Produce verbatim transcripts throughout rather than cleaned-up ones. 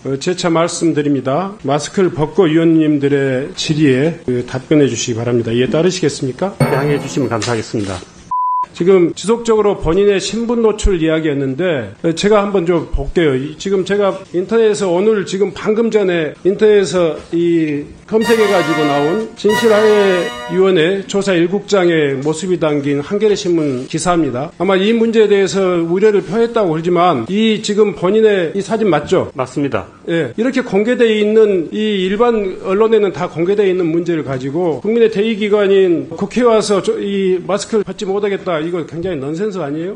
어, 재차 말씀드립니다. 마스크를 벗고 위원님들의 질의에 그 답변해 주시기 바랍니다. 이에 따르시겠습니까? 양해해 주시면 감사하겠습니다. 지금 지속적으로 본인의 신분 노출 이야기했는데 제가 한번 좀 볼게요. 지금 제가 인터넷에서 오늘 지금 방금 전에 인터넷에서 이 검색해가지고 나온 진실화해위원회 조사 일국장의 모습이 담긴 한겨레 신문 기사입니다. 아마 이 문제에 대해서 우려를 표했다고 그러지만 이 지금 본인의 이 사진 맞죠? 맞습니다. 예, 이렇게 공개되어 있는 이 일반 언론에는 다 공개되어 있는 문제를 가지고 국민의 대의기관인 국회에 와서 이 마스크를 벗지 못하겠다. 이거 굉장히 넌센스 아니에요?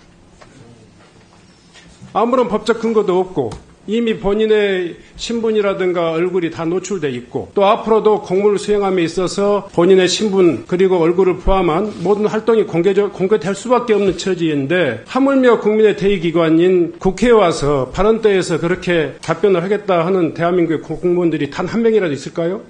아무런 법적 근거도 없고 이미 본인의 신분이라든가 얼굴이 다 노출돼 있고 또 앞으로도 공무를 수행함에 있어서 본인의 신분 그리고 얼굴을 포함한 모든 활동이 공개적, 공개될 수밖에 없는 처지인데 하물며 국민의 대의기관인 국회에 와서 발언대에서 그렇게 답변을 하겠다 하는 대한민국의 공무원들이 단 한 명이라도 있을까요?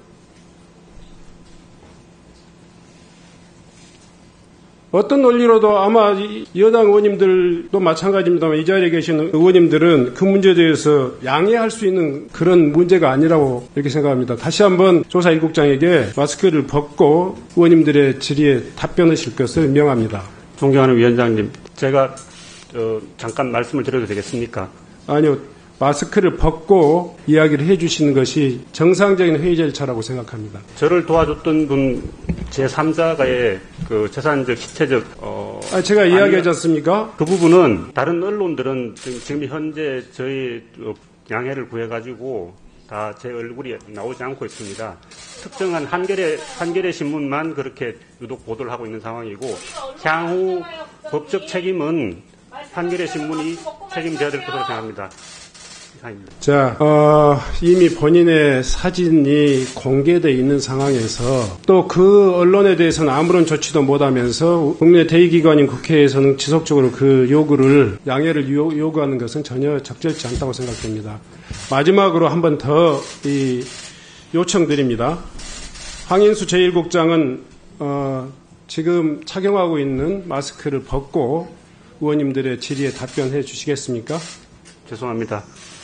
어떤 논리로도 아마 여당 의원님들도 마찬가지입니다만 이 자리에 계시는 의원님들은 그 문제에 대해서 양해할 수 있는 그런 문제가 아니라고 이렇게 생각합니다. 다시 한번 조사 일국장에게 마스크를 벗고 의원님들의 질의에 답변하실 것을 명합니다. 존경하는 위원장님, 제가 어, 잠깐 말씀을 드려도 되겠습니까? 아니요. 마스크를 벗고 이야기를 해주시는 것이 정상적인 회의 절차라고 생각합니다. 저를 도와줬던 분 제삼자가의 그 재산적, 시체적 어. 아, 제가 이야기하지 않습니까? 그 부분은 다른 언론들은 지금, 지금 현재 저희 양해를 구해가지고 다 제 얼굴이 나오지 않고 있습니다. 특정한 한겨레 한겨레 신문만 그렇게 유독 보도를 하고 있는 상황이고 향후 법적 책임은 한겨레 신문이 책임져야 될 것으로 생각합니다. 자, 어, 이미 본인의 사진이 공개되어 있는 상황에서 또 그 언론에 대해서는 아무런 조치도 못하면서 국민의 대의기관인 국회에서는 지속적으로 그 요구를 양해를 요, 요구하는 것은 전혀 적절치 않다고 생각됩니다. 마지막으로 한 번 더 이 요청드립니다. 황인수 제일 국장은 어, 지금 착용하고 있는 마스크를 벗고 의원님들의 질의에 답변해 주시겠습니까? 죄송합니다.